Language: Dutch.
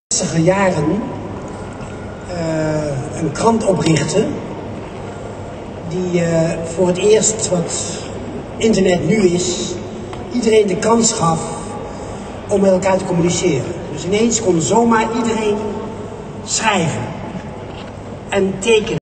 60e jaren een krant oprichtte die voor het eerst, wat internet nu is, iedereen de kans gaf om met elkaar te communiceren. Dus ineens kon zomaar iedereen schrijven en tekenen.